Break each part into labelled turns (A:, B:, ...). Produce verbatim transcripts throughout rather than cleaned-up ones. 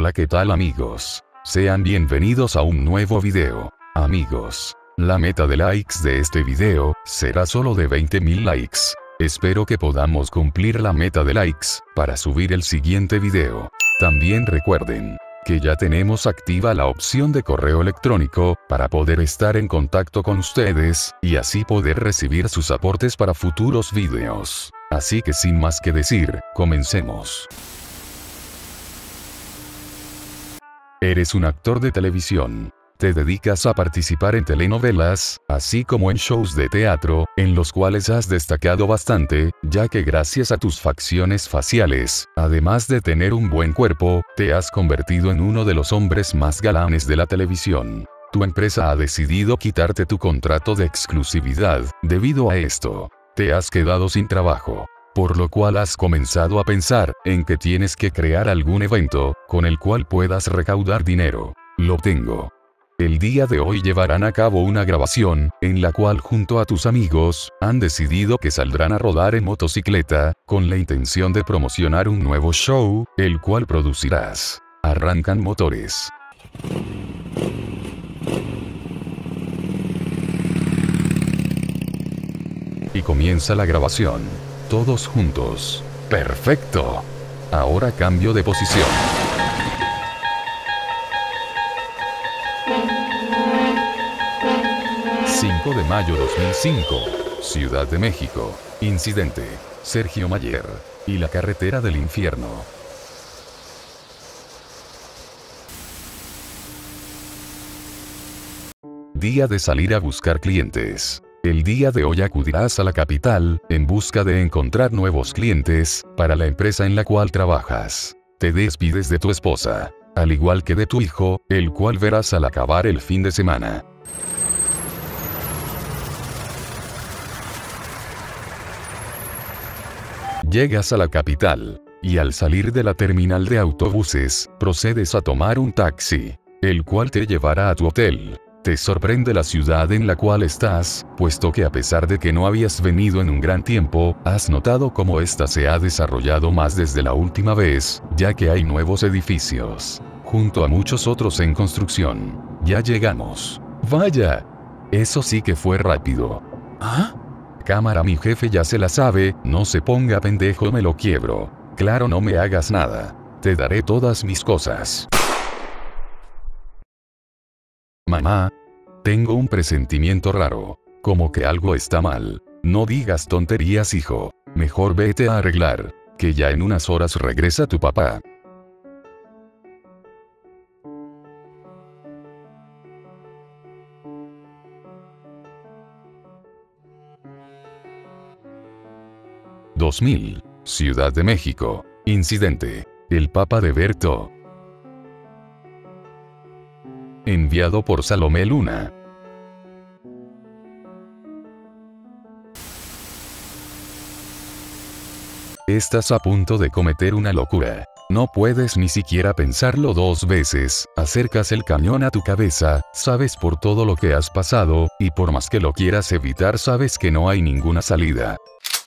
A: Hola, ¿qué tal amigos? Sean bienvenidos a un nuevo video. Amigos, la meta de likes de este video será solo de veinte mil likes. Espero que podamos cumplir la meta de likes para subir el siguiente video. También recuerden que ya tenemos activa la opción de correo electrónico para poder estar en contacto con ustedes y así poder recibir sus aportes para futuros videos. Así que sin más que decir, comencemos. Eres un actor de televisión. Te dedicas a participar en telenovelas, así como en shows de teatro, en los cuales has destacado bastante, ya que gracias a tus facciones faciales, además de tener un buen cuerpo, te has convertido en uno de los hombres más galanes de la televisión. Tu empresa ha decidido quitarte tu contrato de exclusividad. Debido a esto, te has quedado sin trabajo. Por lo cual has comenzado a pensar en que tienes que crear algún evento con el cual puedas recaudar dinero. Lo tengo. El día de hoy llevarán a cabo una grabación, en la cual junto a tus amigos, han decidido que saldrán a rodar en motocicleta, con la intención de promocionar un nuevo show, el cual producirás. Arrancan motores. Y comienza la grabación. Todos juntos. ¡Perfecto! Ahora cambio de posición. cinco de mayo dos mil cinco. Ciudad de México. Incidente. Sergio Mayer. Y la carretera del infierno. Día de salir a buscar clientes. El día de hoy acudirás a la capital, en busca de encontrar nuevos clientes, para la empresa en la cual trabajas. Te despides de tu esposa, al igual que de tu hijo, el cual verás al acabar el fin de semana. Llegas a la capital, y al salir de la terminal de autobuses, procedes a tomar un taxi, el cual te llevará a tu hotel. Te sorprende la ciudad en la cual estás, puesto que a pesar de que no habías venido en un gran tiempo, has notado cómo ésta se ha desarrollado más desde la última vez, ya que hay nuevos edificios, junto a muchos otros en construcción. Ya llegamos. ¡Vaya! Eso sí que fue rápido. ¿Ah? Cámara, mi jefe ya se la sabe, no se ponga pendejo, me lo quiebro. Claro, no me hagas nada. Te daré todas mis cosas. Mamá, tengo un presentimiento raro, como que algo está mal. No digas tonterías, hijo. Mejor vete a arreglar, que ya en unas horas regresa tu papá. dos mil. Ciudad de México. Incidente. El Papa de Berto. Enviado por Salomé Luna. Estás a punto de cometer una locura. No puedes ni siquiera pensarlo dos veces, acercas el cañón a tu cabeza, sabes por todo lo que has pasado, y por más que lo quieras evitar sabes que no hay ninguna salida.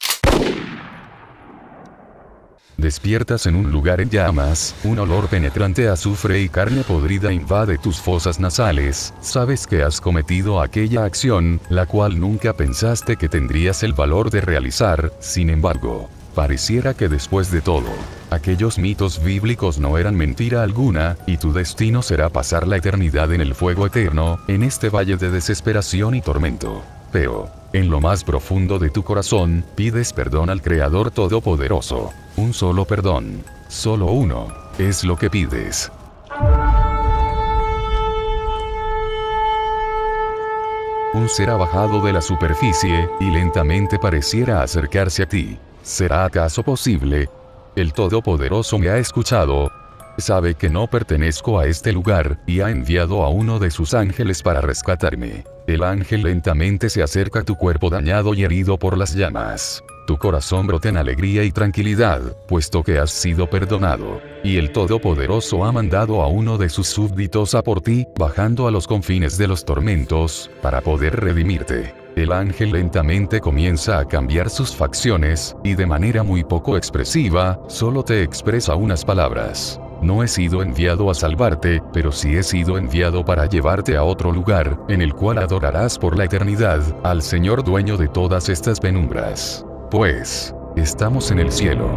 A: Despiertas en un lugar en llamas, un olor penetrante a azufre y carne podrida invade tus fosas nasales, sabes que has cometido aquella acción, la cual nunca pensaste que tendrías el valor de realizar, sin embargo, pareciera que después de todo, aquellos mitos bíblicos no eran mentira alguna, y tu destino será pasar la eternidad en el fuego eterno, en este valle de desesperación y tormento. Pero, en lo más profundo de tu corazón, pides perdón al Creador Todopoderoso. Un solo perdón. Solo uno. Es lo que pides. Un ser ha bajado de la superficie, y lentamente pareciera acercarse a ti. ¿Será acaso posible? El Todopoderoso me ha escuchado. Sabe que no pertenezco a este lugar, y ha enviado a uno de sus ángeles para rescatarme. El ángel lentamente se acerca a tu cuerpo dañado y herido por las llamas. Tu corazón brota en alegría y tranquilidad, puesto que has sido perdonado. Y el Todopoderoso ha mandado a uno de sus súbditos a por ti, bajando a los confines de los tormentos, para poder redimirte. El ángel lentamente comienza a cambiar sus facciones, y de manera muy poco expresiva, solo te expresa unas palabras. No he sido enviado a salvarte, pero sí he sido enviado para llevarte a otro lugar, en el cual adorarás por la eternidad, al Señor dueño de todas estas penumbras. Pues, estamos en el cielo.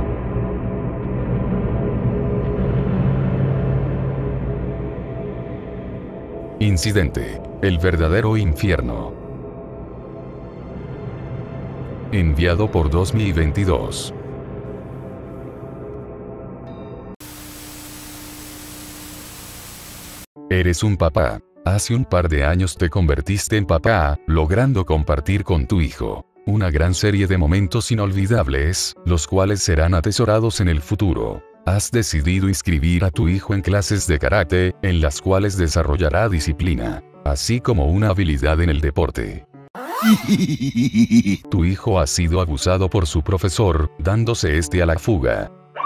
A: Incidente: el verdadero infierno. Enviado por dos mil veintidós. Eres un papá. Hace un par de años te convertiste en papá, logrando compartir con tu hijo una gran serie de momentos inolvidables, los cuales serán atesorados en el futuro. Has decidido inscribir a tu hijo en clases de karate, en las cuales desarrollará disciplina, así como una habilidad en el deporte. Tu hijo ha sido abusado por su profesor, dándose este a la fuga.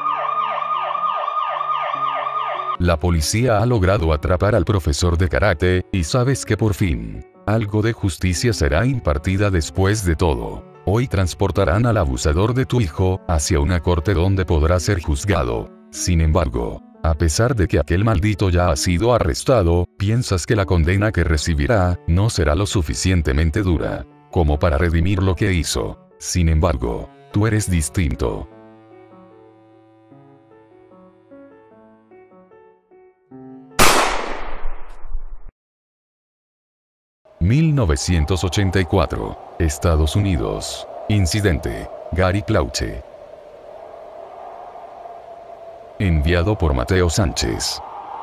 A: La policía ha logrado atrapar al profesor de karate, y sabes que por fin, algo de justicia será impartida después de todo. Hoy transportarán al abusador de tu hijo, hacia una corte donde podrá ser juzgado. Sin embargo, a pesar de que aquel maldito ya ha sido arrestado, piensas que la condena que recibirá, no será lo suficientemente dura, como para redimir lo que hizo. Sin embargo, tú eres distinto. mil novecientos ochenta y cuatro, Estados Unidos. Incidente: Gary Clauche. Enviado por Mateo Sánchez.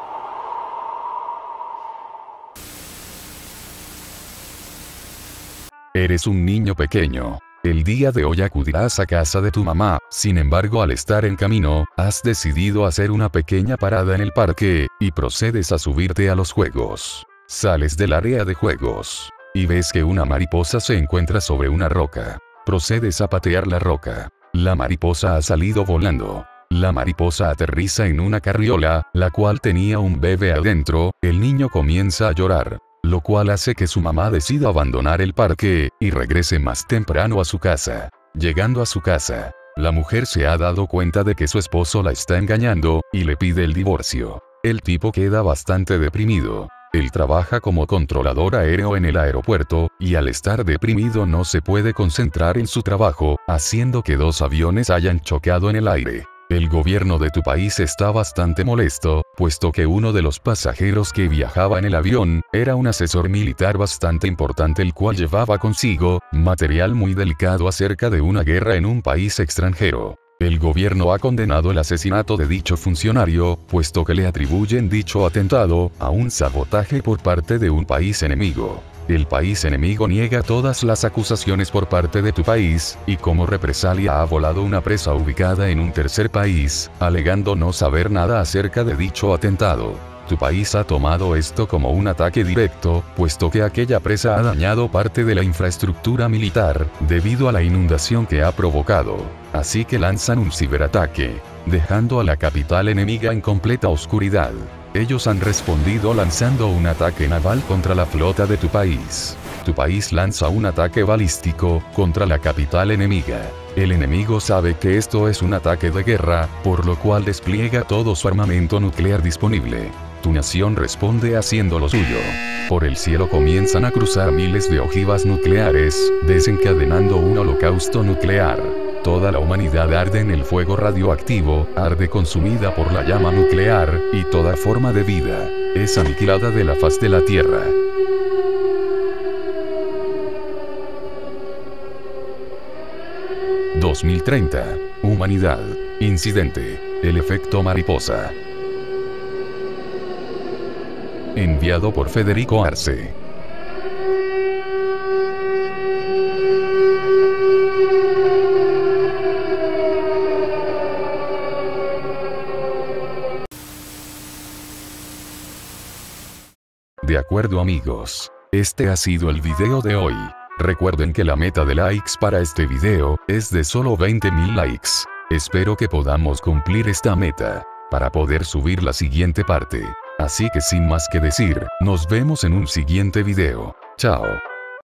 A: Eres un niño pequeño. El día de hoy acudirás a casa de tu mamá, sin embargo al estar en camino, has decidido hacer una pequeña parada en el parque, y procedes a subirte a los juegos. Sales del área de juegos, y ves que una mariposa se encuentra sobre una roca. Procedes a patear la roca. La mariposa ha salido volando. La mariposa aterriza en una carriola, la cual tenía un bebé adentro. El niño comienza a llorar, lo cual hace que su mamá decida abandonar el parque, y regrese más temprano a su casa. Llegando a su casa, la mujer se ha dado cuenta de que su esposo la está engañando, y le pide el divorcio. El tipo queda bastante deprimido. Él trabaja como controlador aéreo en el aeropuerto, y al estar deprimido no se puede concentrar en su trabajo, haciendo que dos aviones hayan chocado en el aire. El gobierno de tu país está bastante molesto, puesto que uno de los pasajeros que viajaba en el avión, era un asesor militar bastante importante, el cual llevaba consigo material muy delicado acerca de una guerra en un país extranjero. El gobierno ha condenado el asesinato de dicho funcionario, puesto que le atribuyen dicho atentado a un sabotaje por parte de un país enemigo. El país enemigo niega todas las acusaciones por parte de tu país, y como represalia ha volado una presa ubicada en un tercer país, alegando no saber nada acerca de dicho atentado. Tu país ha tomado esto como un ataque directo, puesto que aquella presa ha dañado parte de la infraestructura militar, debido a la inundación que ha provocado. Así que lanzan un ciberataque, dejando a la capital enemiga en completa oscuridad. Ellos han respondido lanzando un ataque naval contra la flota de tu país. Tu país lanza un ataque balístico contra la capital enemiga. El enemigo sabe que esto es un ataque de guerra, por lo cual despliega todo su armamento nuclear disponible. Tu nación responde haciendo lo suyo. Por el cielo comienzan a cruzar miles de ojivas nucleares, desencadenando un holocausto nuclear. Toda la humanidad arde en el fuego radioactivo, arde consumida por la llama nuclear, y toda forma de vida es aniquilada de la faz de la Tierra. dos mil treinta. Humanidad. Incidente: el efecto mariposa. Enviado por Federico Arce. De acuerdo amigos, este ha sido el video de hoy. Recuerden que la meta de likes para este video es de solo veinte mil likes. Espero que podamos cumplir esta meta para poder subir la siguiente parte. Así que sin más que decir, nos vemos en un siguiente video. Chao.